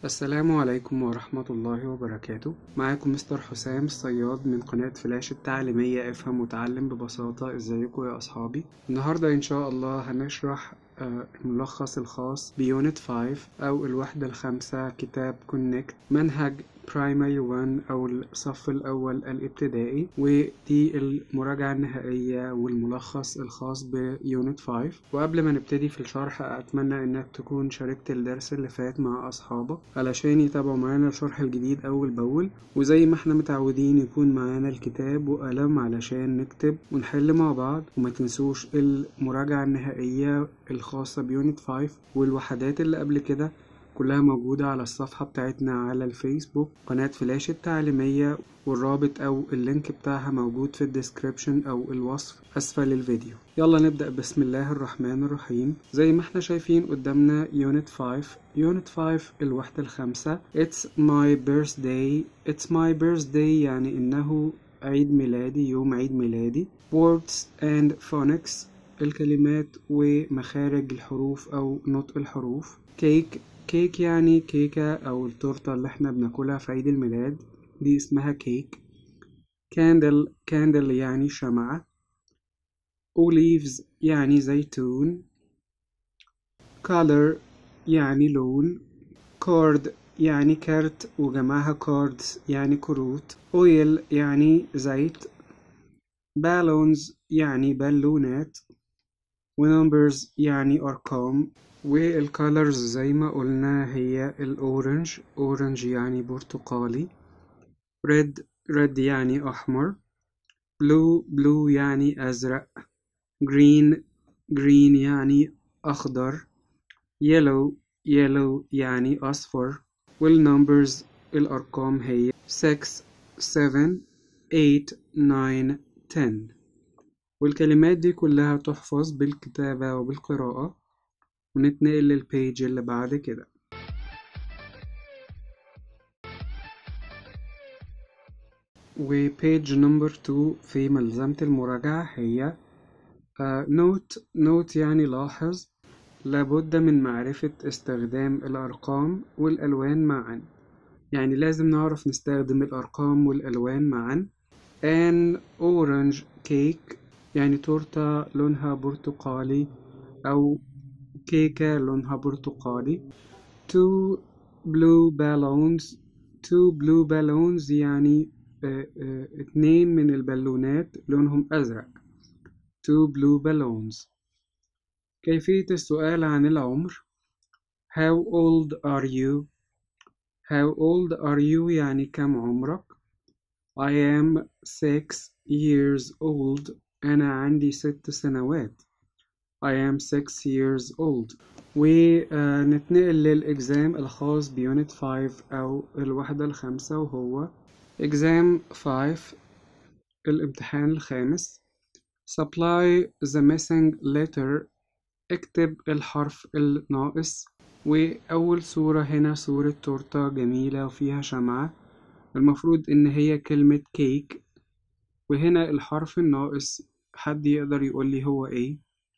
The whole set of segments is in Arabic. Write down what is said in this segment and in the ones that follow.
السلام عليكم ورحمة الله وبركاته. معاكم مستر حسام الصياد من قناة فلاش التعليمية افهم وتعلم ببساطة. ازيكم يا أصحابي؟ النهاردة إن شاء الله هنشرح الملخص الخاص بيونت 5 أو الوحدة الخامسة كتاب كونكت منهج برايمري 1 أو الصف الأول الابتدائي، ودي المراجعة النهائية والملخص الخاص بيونت 5. وقبل ما نبتدي في الشرح أتمنى إنك تكون شاركت الدرس اللي فات مع أصحابك علشان يتابعوا معانا الشرح الجديد أول بأول، وزي ما احنا متعودين يكون معانا الكتاب وقلم علشان نكتب ونحل مع بعض. وما تنسوش المراجعة النهائية الخاصة بيونت 5 والوحدات اللي قبل كده كلها موجودة على الصفحة بتاعتنا على الفيسبوك قناة فلاش التعليمية، والرابط أو اللينك بتاعها موجود في الديسكريبشن أو الوصف أسفل الفيديو. يلا نبدأ بسم الله الرحمن الرحيم. زي ما احنا شايفين قدامنا يونت 5. يونت 5 الوحدة الخامسة. It's my birthday. It's my birthday يعني إنه عيد ميلادي، يوم عيد ميلادي. Words and phonics الكلمات ومخارج الحروف أو نطق الحروف. Cake كيك يعني كيكة أو التورتة اللي احنا بناكلها في عيد الميلاد دي اسمها كيك. كاندل يعني شمعة. Olives يعني زيتون. color يعني لون. card يعني كارت وجمعها cards يعني كروت. oil يعني زيت. balloons يعني بالونات. ونمبرز يعني أرقام. والكالرز زي ما قلنا هي الأورنج. أورنج يعني برتقالي. ريد يعني أحمر. بلو يعني أزرق. جرين يعني أخضر. يلو يعني أصفر. والنمبرز الأرقام هي 6 7 8 9 10. والكلمات دي كلها تحفظ بالكتابة وبالقراءة. ونتنقل للبيج اللي بعد كده. وبيج نمبر 2 في ملزمة المراجعة هي نوت يعني لاحظ. لابد من معرفة استخدام الأرقام والألوان معا، يعني لازم نعرف نستخدم الأرقام والألوان معا. an orange cake يعني تورتة لونها برتقالي أو كيكة لونها برتقالي. two blue balloons يعني اتنين من البالونات لونهم أزرق. two blue balloons. كيفية السؤال عن العمر. how old are you. how old are you يعني كم عمرك. I am 6 years old. أنا عندي 6 سنوات. I am 6 years old. ونتنقل للإكزام الخاص بيونت 5 أو الوحدة الخامسة، وهو إكزام 5 الامتحان الخامس. Supply the missing letter. اكتب الحرف الناقص. وأول صورة هنا صورة تورتة جميلة وفيها شمعة، المفروض إن هي كلمة كيك. وهنا الحرف الناقص حد يقدر يقولي هو ايه؟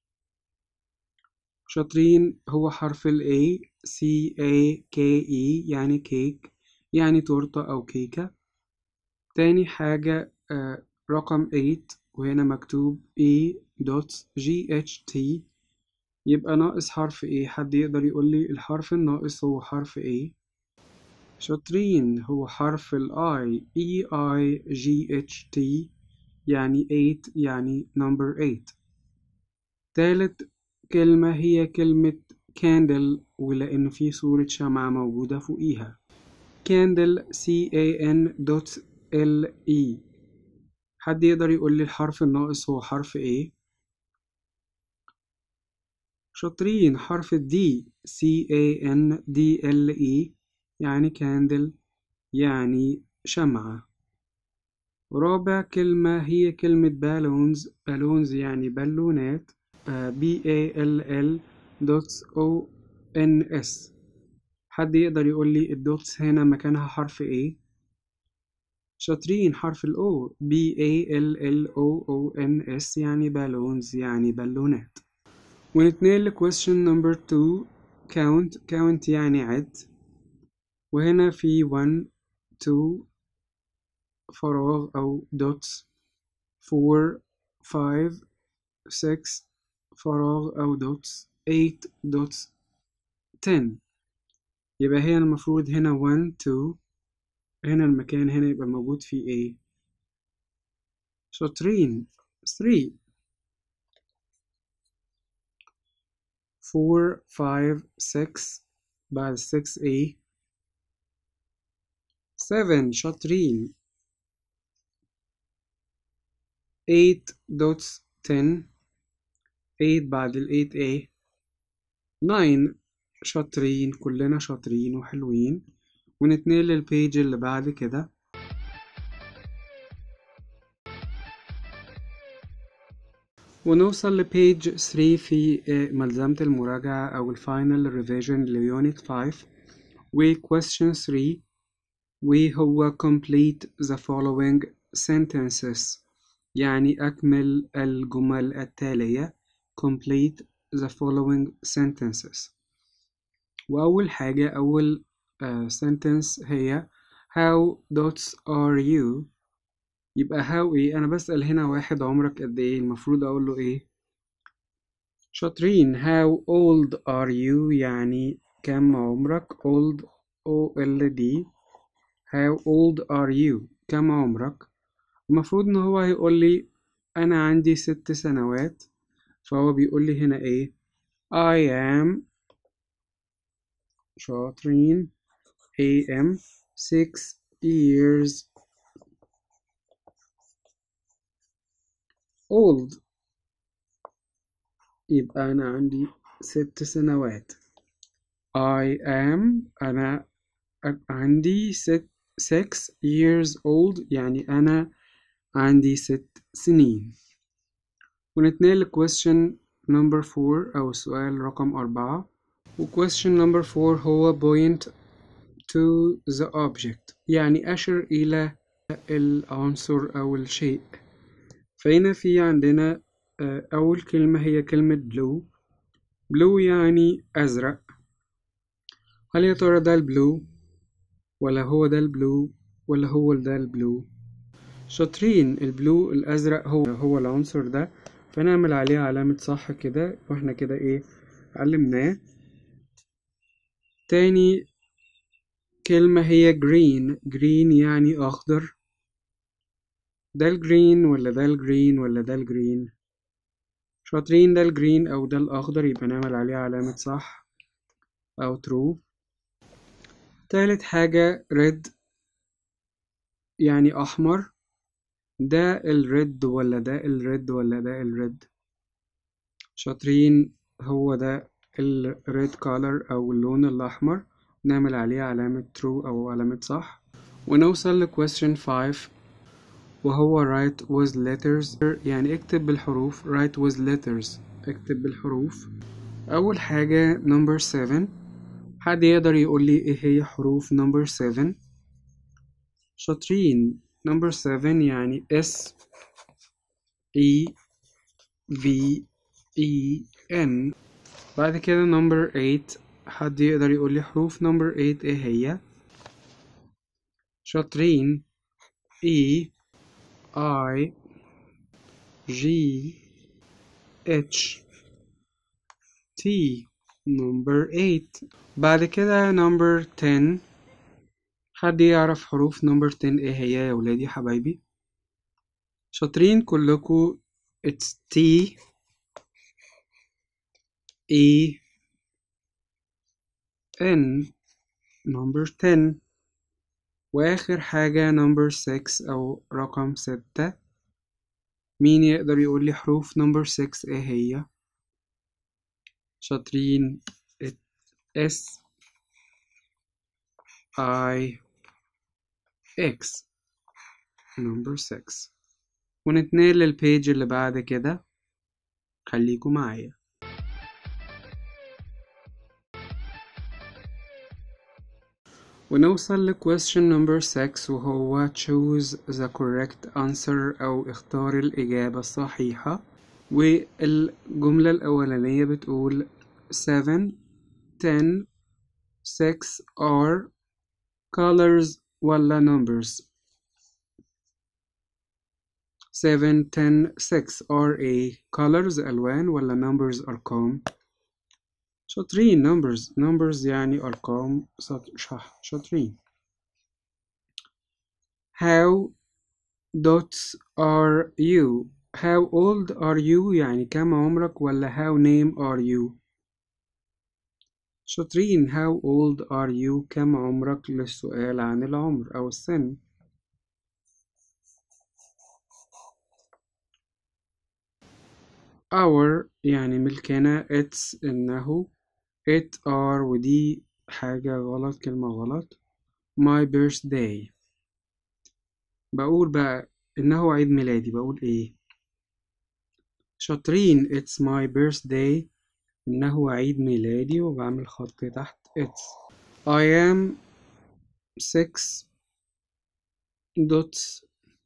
شاطرين، هو حرف ال A. C-A-K-E يعني كيك، يعني تورتة أو كيكة. تاني حاجة رقم 8 وهنا مكتوب E.GHT، يبقى ناقص حرف A. حد يقدر يقولي الحرف الناقص هو حرف A؟ شاطرين، هو حرف ال I. E-I-G-H-T يعني 8 يعني number 8. تالت كلمة هي كلمة candle، ولأن في صورة شمعة موجودة فوقيها. candle C-A-N.L-E. حد يقدر يقول لي الحرف الناقص هو حرف ايه؟ شاطرين، حرف D. C-A-N-D-L-E يعني candle يعني شمعة. رابع كلمة هي كلمة بالونز يعني بالونات. B-A-L-L.O-N-S. حد يقدر يقول لي الدوتس هنا مكانها حرف ايه؟ شاطرين، حرف ال O. B-A-L-L-O-O-N-S يعني بالونز يعني بالونات. ونتنقل ل question number 2. count يعني عد. وهنا في 1 2 فراغ أو dots 4 5 6 فراغ أو dots 8 dots 10. يبقى هي المفروض هنا 1 2 هنا المكان هنا يبقى موجود فيه ايه؟ شاطرين 3 4 5 6 بعد 6 ايه 7 شاطرين 8 دوتس 10 8 بعد ال 8 ايه 9 شاطرين كلنا شاطرين وحلوين. ونتنقل للبيج اللي بعد كده ونوصل لبيج 3 في ملزمة المراجعة أو الفاينل ريفيجن ليونت 5 و question 3 وهو complete the following sentences يعني أكمل الجمل التالية complete the following sentences. وأول حاجة أول sentence هي how dots are you. يبقى how ايه أنا بسأل هنا واحد عمرك قد ايه المفروض أقول له ايه شاطرين how old are you يعني كم عمرك old old how old are you كم عمرك المفروض ان هو هيقول لي انا عندي 6 سنوات فهو بيقول لي هنا ايه I am شاطرين I am 6 years old يبقى أنا عندي 6 سنوات I am أنا عندي 6 years old يعني أنا عندي 6 سنين. ونتنقل question number 4 أو السؤال رقم 4 و question number 4 هو point to the object يعني أشر إلى العنصر أو الشيء. فهنا في عندنا أول كلمة هي كلمة blue blue يعني أزرق. هل يا ترى ده البلو ولا هو ده البلو ولا هو ده البلو شاطرين البلو الأزرق هو العنصر ده فنعمل عليه علامة صح كده واحنا كده ايه علمناه. تاني كلمة هي green green يعني أخضر ده الجرين ولا ده الجرين ولا ده الجرين شاطرين ده الجرين أو ده الأخضر يبقى نعمل عليه علامة صح أو true. تالت حاجة red يعني أحمر ده الريد ولا ده الريد ولا ده الريد شاطرين هو ده الريد كولر أو اللون الأحمر نعمل عليه علامة true أو علامة صح. ونوصل ل question 5 وهو write with letters يعني اكتب بالحروف write with letters اكتب بالحروف. أول حاجة number 7 حد يقدر يقول لي ايه هي حروف number 7 شاطرين number 7 يعني S E V E N. بعد كده number 8 حد يقدر يقول لي حروف number 8 ايه هي شاطرين E I G H T number 8. بعد كده number 10 حد يعرف حروف number 10 ايه هي يا ولادي حبايبي شاطرين كلكم it's T E N number 10. وآخر حاجة number 6 أو رقم 6 مين يقدر يقول لي حروف number 6 ايه هي شاطرين S I X number 6. ونتنقل للبيج اللي بعد كده خليكم معايا. ونوصل ل question number 6 وهو choose the correct answer أو اختار الإجابة الصحيحة. والجملة الأولانية بتقول 7 10 6 are colors ولا numbers؟ 7 10 6 are a colors ألوان ولا numbers أرقام؟ شاطرين. numbers يعني أرقام. شاطرين. how dots are you؟ how old are you يعني كم عمرك ولا how name are you؟ شاطرين. how old are you كم عمرك للسؤال عن العمر أو السن. our يعني ملكنا. it's إنه. it are ودي حاجة غلط، كلمة غلط. my birthday. بقول بقى إنه عيد ميلادي بقول إيه؟ شاطرين. it's my birthday إنه عيد ميلادي وبعمل خط تحت it's. I am 6 dots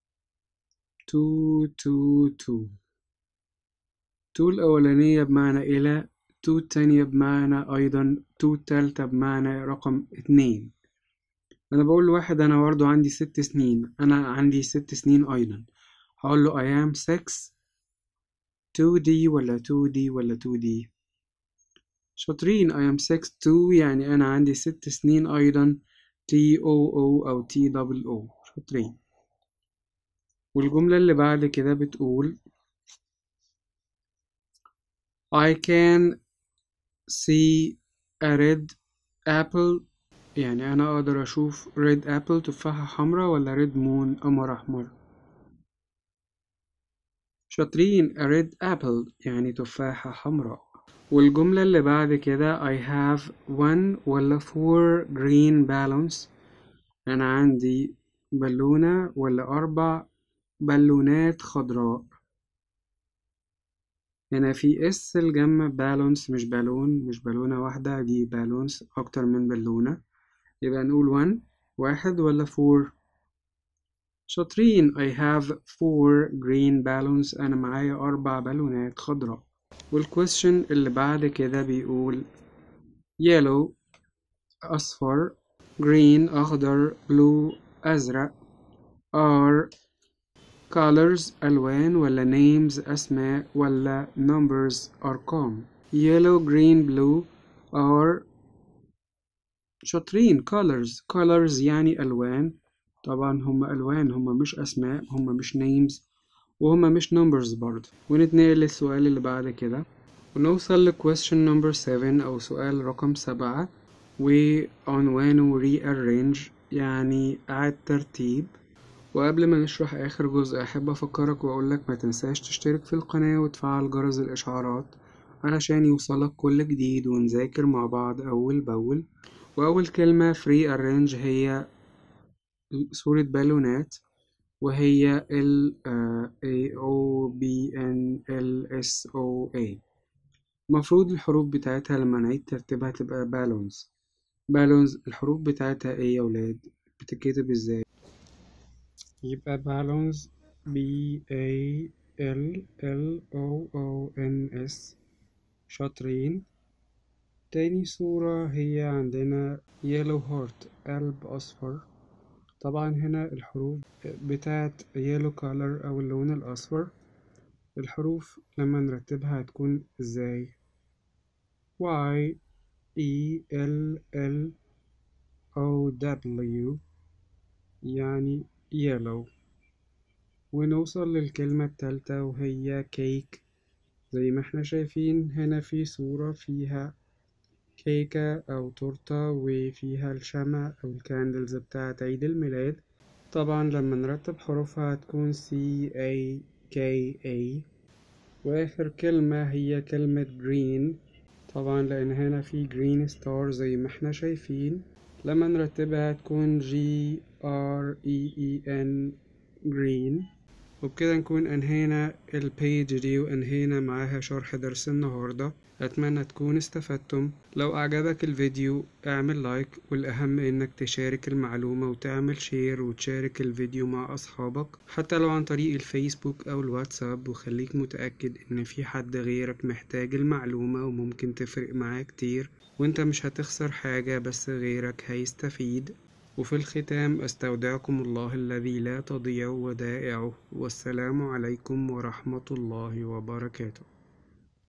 2 2 2. 2 الأولانية بمعنى إلى، 2 التانية بمعنى أيضا، 2 التالتة بمعنى رقم 2. أنا بقول لواحد أنا برضو عندي 6 سنين، أنا عندي 6 سنين أيضا، هقول له I am 6 2D ولا 2D ولا 2D؟ شاطرين. I am 6 2 يعني أنا عندي 6 سنين أيضا، TOO أو TOO. شاطرين. والجملة اللي بعد كده بتقول I can see a red apple يعني أنا أقدر أشوف red apple تفاحة حمراء ولا red moon قمر أحمر؟ شاطرين. a red apple يعني تفاحة حمراء. والجملة اللي بعد كده I have 1 ولا 4 green balloons أنا عندي بالونة ولا 4 بالونات خضراء. هنا في اس الجمع بالونس مش بالون، مش بالونة واحدة، دي بالونس أكتر من بالونة، يبقى نقول 1 ولا 4؟ شاطرين. I have 4 green balloons أنا معايا 4 بالونات خضراء. والكويستشن اللي بعد كده بيقول yellow أصفر، green أخضر، blue أزرق، are colors ألوان ولا names أسماء ولا numbers أرقام؟ yellow green blue are. شاطرين. colors يعني ألوان، طبعا هم ألوان، هم مش أسماء، هم مش names وهم مش numbers برضه. ونتنقل للسؤال اللي بعد كده ونوصل ل question number 7 أو سؤال رقم 7 وعنوانه rearrange يعني إعادة ترتيب. وقبل ما نشرح آخر جزء أحب أفكرك وأقولك ما تنساش تشترك في القناة وتفعل جرس الإشعارات علشان يوصلك كل جديد ونذاكر مع بعض أول بأول. وأول كلمة في rearrange هي صورة بالونات وهي ال AOBNLSOA. المفروض الحروف بتاعتها لما نعيد ترتيبها تبقى بالونز. الحروف بتاعتها ايه يا ولاد؟ بتتكتب ازاي؟ يبقى بالونز BALLOONS. شاطرين. تاني صورة هي عندنا yellow heart قلب أصفر. طبعا هنا الحروف بتاعت yellow color أو اللون الأصفر الحروف لما نرتبها هتكون ازاي؟ YELLOW يعني yellow. ونوصل للكلمة التالتة وهي كيك. زي ما احنا شايفين هنا في صورة فيها كيكة أو تورتة وفيها الشمع أو الكاندلز بتاعة عيد الميلاد. طبعا لما نرتب حروفها هتكون CAKA. وآخر كلمة هي كلمة green، طبعا لأن هنا في green star زي ما احنا شايفين. لما نرتبها هتكون GREEN green. وبكده نكون أنهينا البيج دي وأنهينا معاها شرح درس النهاردة. أتمنى تكون استفدتم. لو أعجبك الفيديو اعمل لايك، والأهم إنك تشارك المعلومة وتعمل شير وتشارك الفيديو مع أصحابك حتى لو عن طريق الفيسبوك أو الواتساب، وخليك متأكد إن في حد غيرك محتاج المعلومة وممكن تفرق معاه كتير، وإنت مش هتخسر حاجة بس غيرك هيستفيد. وفي الختام أستودعكم الله الذي لا تضيع ودائعه، والسلام عليكم ورحمة الله وبركاته.